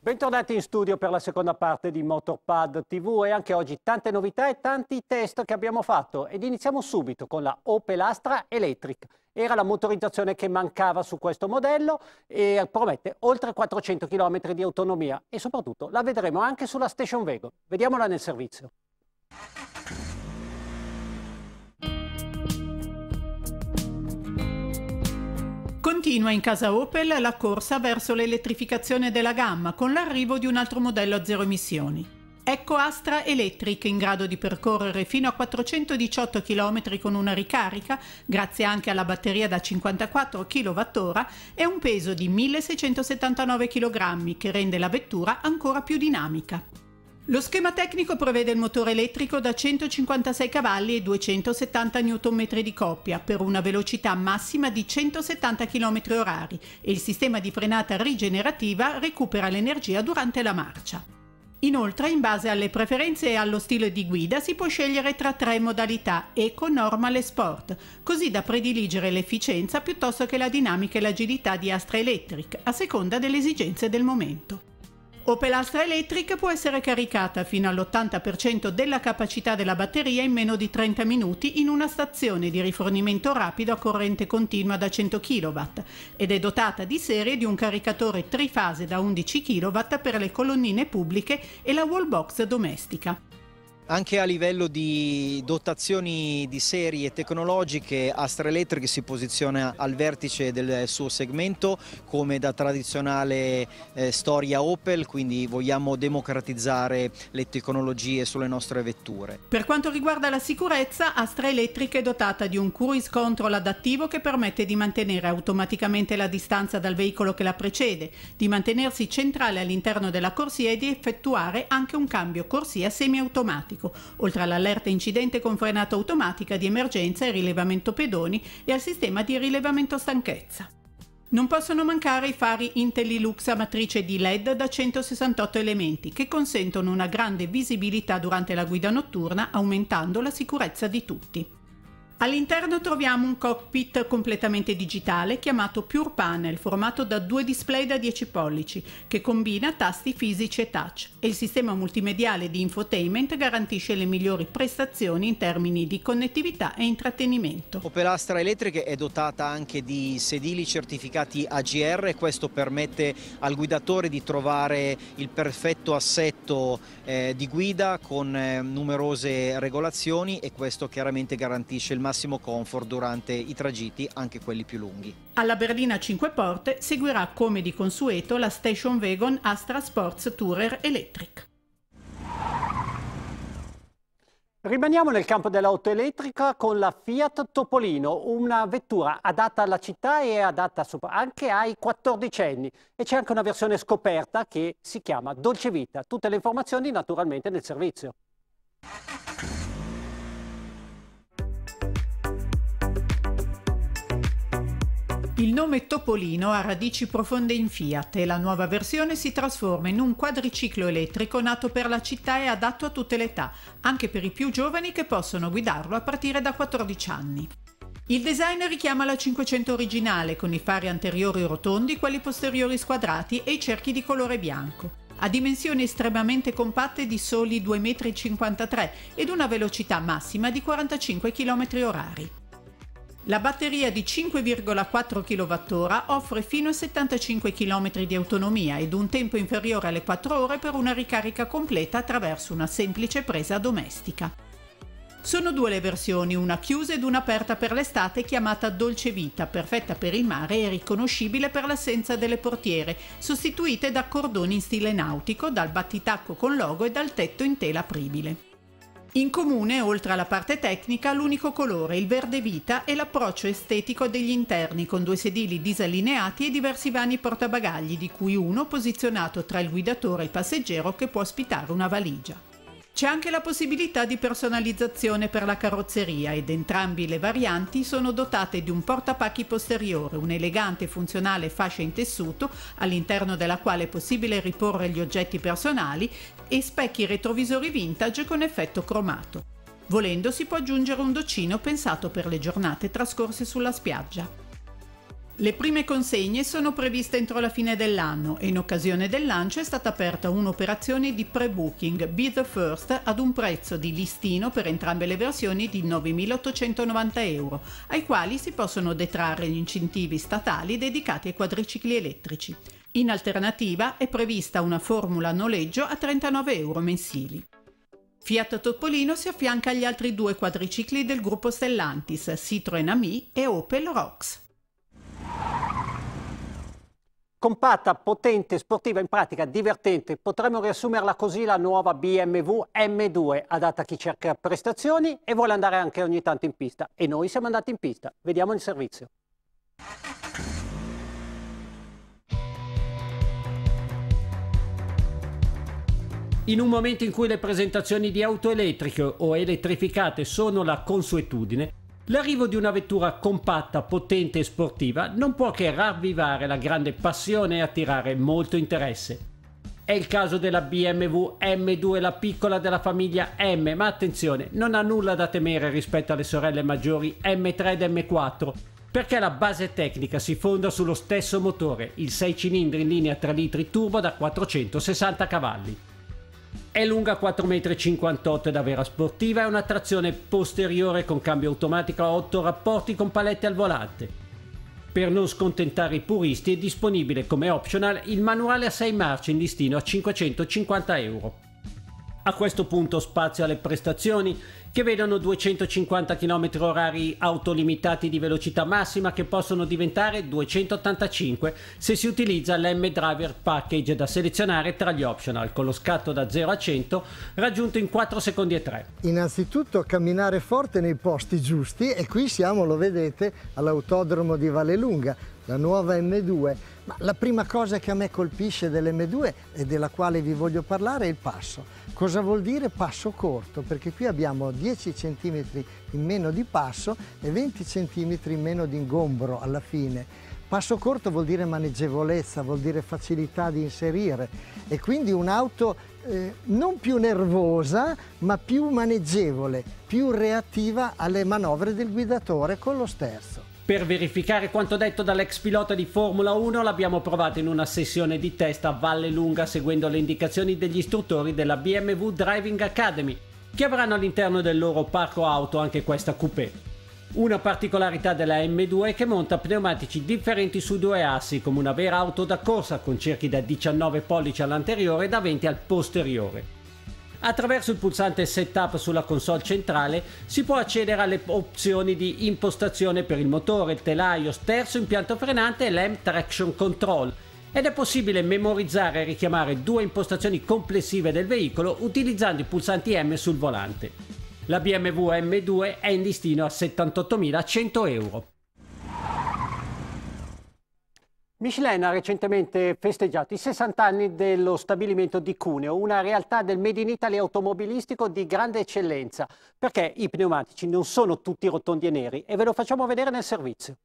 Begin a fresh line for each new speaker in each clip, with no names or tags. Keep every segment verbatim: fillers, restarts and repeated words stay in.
Bentornati in studio per la seconda parte di Motorpad tivù e anche oggi tante novità e tanti test che abbiamo fatto ed iniziamo subito con la Opel Astra Electric. Era la motorizzazione che mancava su questo modello e promette oltre quattrocento chilometri di autonomia e soprattutto la vedremo anche sulla Station Wagon. Vediamola nel servizio.
Continua in casa Opel la corsa verso l'elettrificazione della gamma con l'arrivo di un altro modello a zero emissioni. Ecco Astra Electric in grado di percorrere fino a quattrocentodiciotto chilometri con una ricarica, grazie anche alla batteria da cinquantaquattro chilowattora e un peso di milleseicentosettantanove chilogrammi che rende la vettura ancora più dinamica. Lo schema tecnico prevede il motore elettrico da centocinquantasei cavalli e duecentosettanta newton metri di coppia per una velocità massima di centosettanta chilometri orari e il sistema di frenata rigenerativa recupera l'energia durante la marcia. Inoltre, in base alle preferenze e allo stile di guida, si può scegliere tra tre modalità: Eco, Normal e Sport, così da prediligere l'efficienza piuttosto che la dinamica e l'agilità di Astra Electric, a seconda delle esigenze del momento. Opel Astra Electric può essere caricata fino all'ottanta per cento della capacità della batteria in meno di trenta minuti in una stazione di rifornimento rapido a corrente continua da cento chilowatt ed è dotata di serie di un caricatore trifase da undici chilowatt per le colonnine pubbliche e la wallbox domestica.
Anche a livello di dotazioni di serie tecnologiche, Astra Electric si posiziona al vertice del suo segmento come da tradizionale eh, storia Opel, quindi vogliamo democratizzare le tecnologie sulle nostre vetture.
Per quanto riguarda la sicurezza, Astra Electric è dotata di un cruise control adattivo che permette di mantenere automaticamente la distanza dal veicolo che la precede, di mantenersi centrale all'interno della corsia e di effettuare anche un cambio corsia semiautomatico, oltre all'allerta incidente con frenata automatica di emergenza e rilevamento pedoni e al sistema di rilevamento stanchezza. Non possono mancare i fari IntelliLux a matrice di L E D da centosessantotto elementi che consentono una grande visibilità durante la guida notturna, aumentando la sicurezza di tutti. All'interno troviamo un cockpit completamente digitale chiamato Pure Panel, formato da due display da dieci pollici, che combina tasti fisici e touch, e il sistema multimediale di infotainment garantisce le migliori prestazioni in termini di connettività e intrattenimento.
Opel Astra Electric è dotata anche di sedili certificati A G R e questo permette al guidatore di trovare il perfetto assetto eh, di guida con eh, numerose regolazioni, e questo chiaramente garantisce il massimo comfort durante i tragitti, anche quelli più lunghi.
Alla berlina cinque porte seguirà come di consueto la Station Wagon Astra Sports Tourer Electric.
Rimaniamo nel campo dell'auto elettrica con la Fiat Topolino, una vettura adatta alla città e adatta anche ai quattordicenni, e c'è anche una versione scoperta che si chiama Dolce Vita. Tutte le informazioni naturalmente nel servizio.
Il nome Topolino ha radici profonde in Fiat e la nuova versione si trasforma in un quadriciclo elettrico nato per la città e adatto a tutte le età, anche per i più giovani che possono guidarlo a partire da quattordici anni. Il design richiama la cinquecento originale, con i fari anteriori rotondi, quelli posteriori squadrati e i cerchi di colore bianco. Ha dimensioni estremamente compatte di soli due virgola cinquantatré metri ed una velocità massima di quarantacinque chilometri orari. La batteria di cinque virgola quattro chilowattora offre fino a settantacinque chilometri di autonomia ed un tempo inferiore alle quattro ore per una ricarica completa attraverso una semplice presa domestica. Sono due le versioni, una chiusa ed una aperta per l'estate, chiamata Dolce Vita, perfetta per il mare e riconoscibile per l'assenza delle portiere, sostituite da cordoni in stile nautico, dal battitacco con logo e dal tetto in tela apribile. In comune, oltre alla parte tecnica, l'unico colore, il verde vita, e l'approccio estetico degli interni, con due sedili disallineati e diversi vani portabagagli, di cui uno posizionato tra il guidatore e il passeggero che può ospitare una valigia. C'è anche la possibilità di personalizzazione per la carrozzeria ed entrambi le varianti sono dotate di un portapacchi posteriore, un'elegante e funzionale fascia in tessuto all'interno della quale è possibile riporre gli oggetti personali e specchi retrovisori vintage con effetto cromato. Volendo si può aggiungere un doccino pensato per le giornate trascorse sulla spiaggia. Le prime consegne sono previste entro la fine dell'anno e in occasione del lancio è stata aperta un'operazione di pre-booking Be the First ad un prezzo di listino per entrambe le versioni di novemilaottocentonovanta euro, ai quali si possono detrarre gli incentivi statali dedicati ai quadricicli elettrici. In alternativa è prevista una formula noleggio a trentanove euro mensili. Fiat Topolino si affianca agli altri due quadricicli del gruppo Stellantis, Citroën Ami e Opel Rox.
Compatta, potente, sportiva, in pratica divertente, potremmo riassumerla così la nuova B M W M due, adatta a chi cerca prestazioni e vuole andare anche ogni tanto in pista. E noi siamo andati in pista, vediamo il servizio. In un momento in cui le presentazioni di auto elettriche o elettrificate sono la consuetudine, l'arrivo di una vettura compatta, potente e sportiva non può che ravvivare la grande passione e attirare molto interesse. È il caso della B M W M due, la piccola della famiglia M, ma attenzione, non ha nulla da temere rispetto alle sorelle maggiori M tre ed M quattro, perché la base tecnica si fonda sullo stesso motore, il sei cilindri in linea tre litri turbo da quattrocentosessanta cavalli. È lunga quattro virgola cinquantotto metri ed a vera sportiva, è una trazione posteriore con cambio automatico a otto rapporti con palette al volante. Per non scontentare i puristi è disponibile come optional il manuale a sei marce in listino a cinquecentocinquanta euro. A questo punto spazio alle prestazioni che vedono duecentocinquanta chilometri orari autolimitati di velocità massima che possono diventare duecentottantacinque se si utilizza l'M Driver Package da selezionare tra gli optional con lo scatto da zero a cento raggiunto in quattro secondi e tre.
Innanzitutto camminare forte nei posti giusti e qui siamo, lo vedete, all'autodromo di Vallelunga, la nuova M due. Ma la prima cosa che a me colpisce dell'M due e della quale vi voglio parlare è il passo. Cosa vuol dire passo corto? Perché qui abbiamo dieci centimetri in meno di passo e venti centimetri in meno di ingombro alla fine. Passo corto vuol dire maneggevolezza, vuol dire facilità di inserire e quindi un'auto eh, non più nervosa ma più maneggevole, più reattiva alle manovre del guidatore con lo sterzo.
Per verificare quanto detto dall'ex pilota di Formula uno l'abbiamo provato in una sessione di test a Vallelunga seguendo le indicazioni degli istruttori della B M W Driving Academy, che avranno all'interno del loro parco auto anche questa coupé. Una particolarità della M due è che monta pneumatici differenti sui due assi come una vera auto da corsa con cerchi da diciannove pollici all'anteriore e da venti al posteriore. Attraverso il pulsante Setup sulla console centrale si può accedere alle opzioni di impostazione per il motore, il telaio, sterzo, impianto frenante e l'M Traction Control ed è possibile memorizzare e richiamare due impostazioni complessive del veicolo utilizzando i pulsanti M sul volante. La B M W M due è in listino a settantottomilacento euro. Michelin ha recentemente festeggiato i sessanta anni dello stabilimento di Cuneo, una realtà del Made in Italy automobilistico di grande eccellenza, perché i pneumatici non sono tutti rotondi e neri e ve lo facciamo vedere nel servizio.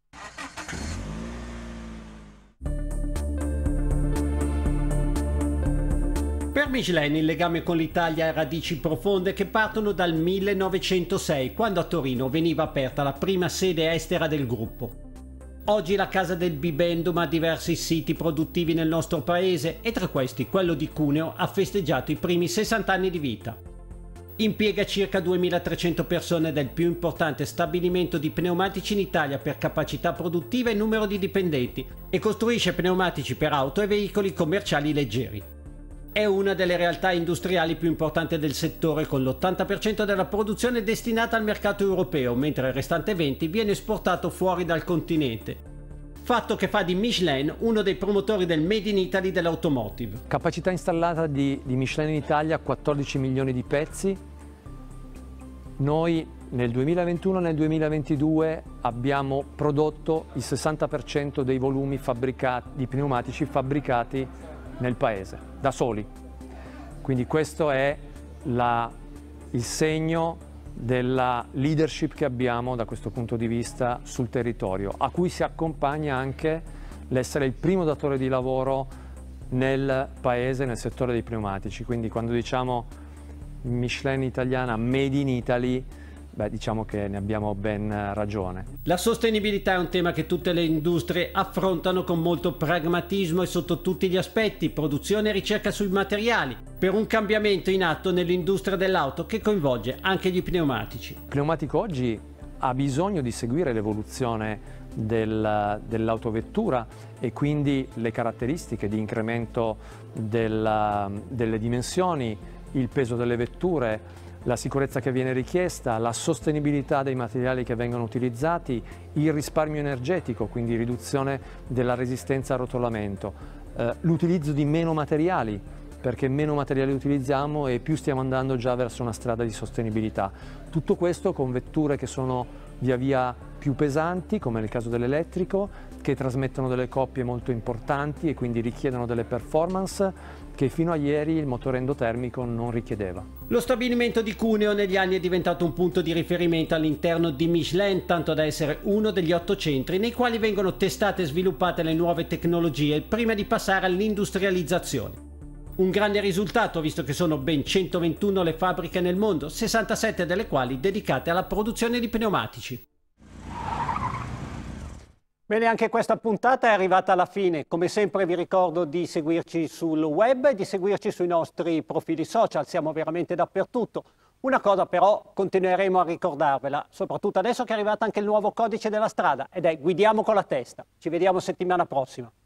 Per Michelin il legame con l'Italia ha radici profonde che partono dal millenovecentosei, quando a Torino veniva aperta la prima sede estera del gruppo. Oggi la casa del Bibendum ha diversi siti produttivi nel nostro paese e tra questi quello di Cuneo ha festeggiato i primi sessanta anni di vita. Impiega circa duemilatrecento persone ed è il più importante stabilimento di pneumatici in Italia per capacità produttiva e numero di dipendenti e costruisce pneumatici per auto e veicoli commerciali leggeri. È una delle realtà industriali più importanti del settore con l'ottanta per cento della produzione destinata al mercato europeo, mentre il restante venti per cento viene esportato fuori dal continente. Fatto che fa di Michelin uno dei promotori del Made in Italy dell'automotive.
Capacità installata di, di Michelin in Italia quattordici milioni di pezzi. Noi nel duemilaventuno e nel duemilaventidue abbiamo prodotto il sessanta per cento dei volumi fabbricati, di pneumatici fabbricati nel paese, da soli. Quindi questo è la, il segno della leadership che abbiamo da questo punto di vista sul territorio, a cui si accompagna anche l'essere il primo datore di lavoro nel paese, nel settore dei pneumatici. Quindi quando diciamo Michelin italiana, Made in Italy, beh, diciamo che ne abbiamo ben ragione.
La sostenibilità è un tema che tutte le industrie affrontano con molto pragmatismo e sotto tutti gli aspetti, produzione e ricerca sui materiali, per un cambiamento in atto nell'industria dell'auto che coinvolge anche gli pneumatici.
Il pneumatico oggi ha bisogno di seguire l'evoluzione del, dell'autovettura e quindi le caratteristiche di incremento della, delle dimensioni, il peso delle vetture, la sicurezza che viene richiesta, la sostenibilità dei materiali che vengono utilizzati, il risparmio energetico, quindi riduzione della resistenza al rotolamento, eh, l'utilizzo di meno materiali, perché meno materiali utilizziamo e più stiamo andando già verso una strada di sostenibilità. Tutto questo con vetture che sono via via più pesanti, come nel caso dell'elettrico, che trasmettono delle coppie molto importanti e quindi richiedono delle performance che fino a ieri il motore endotermico non richiedeva.
Lo stabilimento di Cuneo negli anni è diventato un punto di riferimento all'interno di Michelin, tanto da essere uno degli otto centri nei quali vengono testate e sviluppate le nuove tecnologie prima di passare all'industrializzazione. Un grande risultato, visto che sono ben centoventuno le fabbriche nel mondo, sessantasette delle quali dedicate alla produzione di pneumatici. Bene, anche questa puntata è arrivata alla fine. Come sempre vi ricordo di seguirci sul web e di seguirci sui nostri profili social, siamo veramente dappertutto. Una cosa però continueremo a ricordarvela, soprattutto adesso che è arrivato anche il nuovo codice della strada, ed è guidiamo con la testa. Ci vediamo settimana prossima.